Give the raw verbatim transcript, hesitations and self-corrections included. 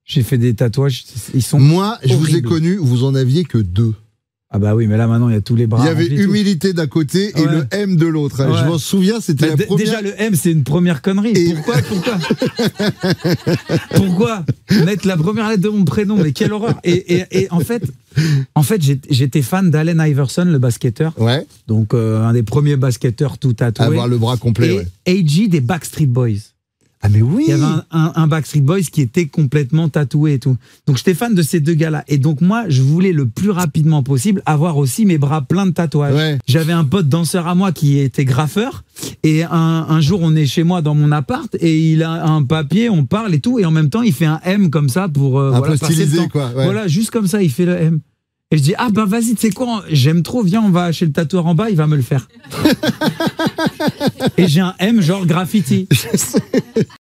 J'ai fait des tatouages, ils sont Moi, je horribles. vous ai connu, vous en aviez que deux. Ah bah oui, mais là maintenant il y a tous les bras. Il y avait remplis, humilité d'un côté et Ouais. le M de l'autre. Ouais. Je m'en souviens, c'était Bah, la première. Déjà le M c'est une première connerie. Et- Pourquoi Pourquoi Pourquoi mettre la première lettre de mon prénom? Mais quelle horreur. Et, et, et en fait, en fait j'étais fan d'Allen Iverson, le basketteur. Ouais, Donc euh, un des premiers basketteurs tout tatoué. avoir le bras complet. Et Ouais. A G des Backstreet Boys. Ah mais oui. Il y avait un, un, un Backstreet Boys qui était complètement tatoué et tout. Donc j'étais fan de ces deux gars-là. Et donc moi, je voulais le plus rapidement possible avoir aussi mes bras pleins de tatouages. Ouais. J'avais un pote danseur à moi qui était graffeur. Et un, un jour, on est chez moi dans mon appart et il a un papier, on parle et tout. Et en même temps, il fait un M comme ça pour euh, Un voilà, peu passer le stylisé, temps. quoi. Ouais. Voilà, juste comme ça, il fait le M. Et je dis, ah ben vas-y, tu sais quoi, j'aime trop, viens, on va chez le tatoueur en bas, il va me le faire. Et j'ai un M genre graffiti.